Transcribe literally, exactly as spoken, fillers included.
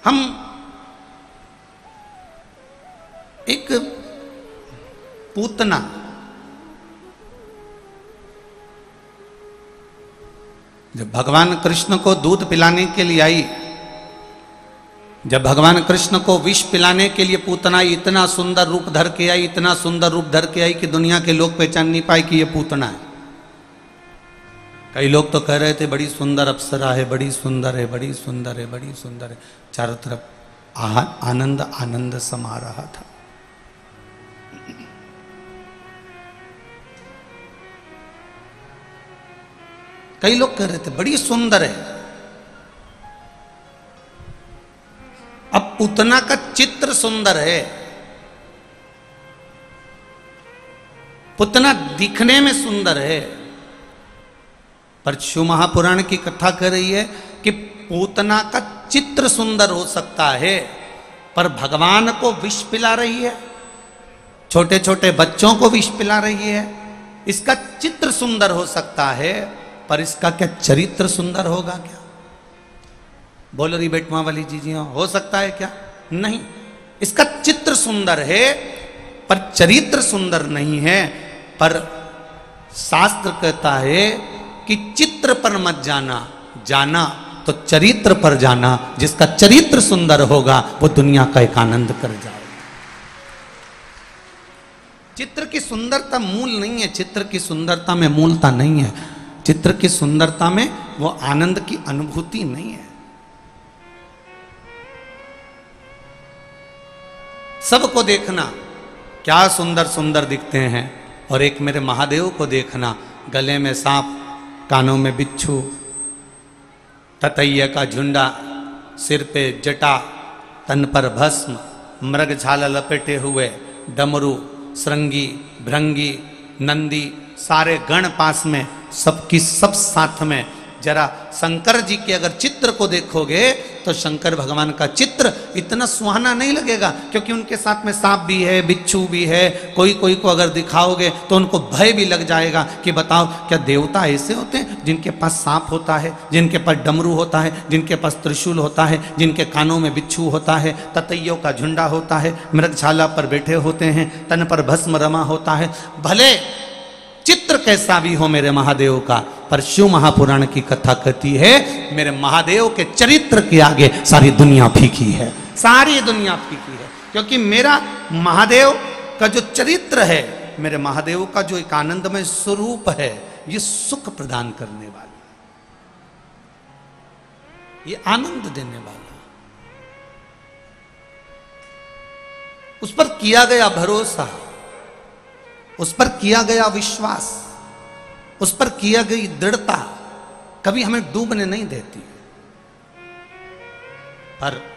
हम एक पूतना जब भगवान कृष्ण को दूध पिलाने के लिए आई, जब भगवान कृष्ण को विष पिलाने के लिए पूतना इतना सुंदर रूप धर के आई, इतना सुंदर रूप धर के आई कि दुनिया के लोग पहचान नहीं पाए कि ये पूतना है। कई लोग तो कह रहे थे बड़ी सुंदर अप्सरा है, बड़ी सुंदर है, बड़ी सुंदर है, बड़ी सुंदर है। चारों तरफ आनंद आनंद समा रहा था। कई लोग कह रहे थे बड़ी सुंदर है। अब पूतना का चित्र सुंदर है, पूतना दिखने में सुंदर है, पर शिव महापुराण की कथा कर रही है कि पूतना का चित्र सुंदर हो सकता है, पर भगवान को विष पिला रही है, छोटे छोटे बच्चों को विष पिला रही है। इसका चित्र सुंदर हो सकता है, पर इसका क्या चरित्र सुंदर होगा क्या? बोल रही बेटमा वाली जीजियां, हो सकता है क्या? नहीं। इसका चित्र सुंदर है पर चरित्र सुंदर नहीं है। पर शास्त्र कहता है कि चित्र पर मत जाना, जाना तो चरित्र पर जाना। जिसका चरित्र सुंदर होगा वो दुनिया का एक आनंद कर जाएगा। चित्र की सुंदरता मूल नहीं है, चित्र की सुंदरता में मूलता नहीं है, चित्र की सुंदरता में वो आनंद की अनुभूति नहीं है। सबको देखना क्या सुंदर सुंदर दिखते हैं, और एक मेरे महादेव को देखना, गले में सांप, कानों में बिच्छू, ततैया का झुंडा, सिर पे जटा, तन पर भस्म, मृग छाला लपेटे हुए, डमरू, श्रृंगी, भृंगी, नंदी, सारे गण पास में, सबकी सब साथ में। जरा शंकर जी के अगर चित्र को देखोगे तो शंकर भगवान का चित्र इतना सुहाना नहीं लगेगा, क्योंकि उनके साथ में सांप भी है, बिच्छू भी है। कोई कोई को अगर दिखाओगे तो उनको भय भी लग जाएगा कि बताओ क्या देवता ऐसे होते हैं जिनके पास सांप होता है, जिनके पास डमरू होता है, जिनके पास त्रिशूल होता है, जिनके कानों में बिच्छू होता है, ततैयों का झुंडा होता है, मृगशाला पर बैठे होते हैं, तन पर भस्म रमा होता है। भले चित्र कैसा भी हो मेरे महादेव का, पर शिव महापुराण की कथा कहती है मेरे महादेव के चरित्र के आगे सारी दुनिया फीकी है, सारी दुनिया फीकी है। क्योंकि मेरा महादेव का जो चरित्र है, मेरे महादेव का जो एक आनंदमय स्वरूप है, ये सुख प्रदान करने वाला, ये आनंद देने वाला, उस पर किया गया भरोसा, उस पर किया गया विश्वास, उस पर किया गई दृढ़ता कभी हमें डूबने नहीं देती। पर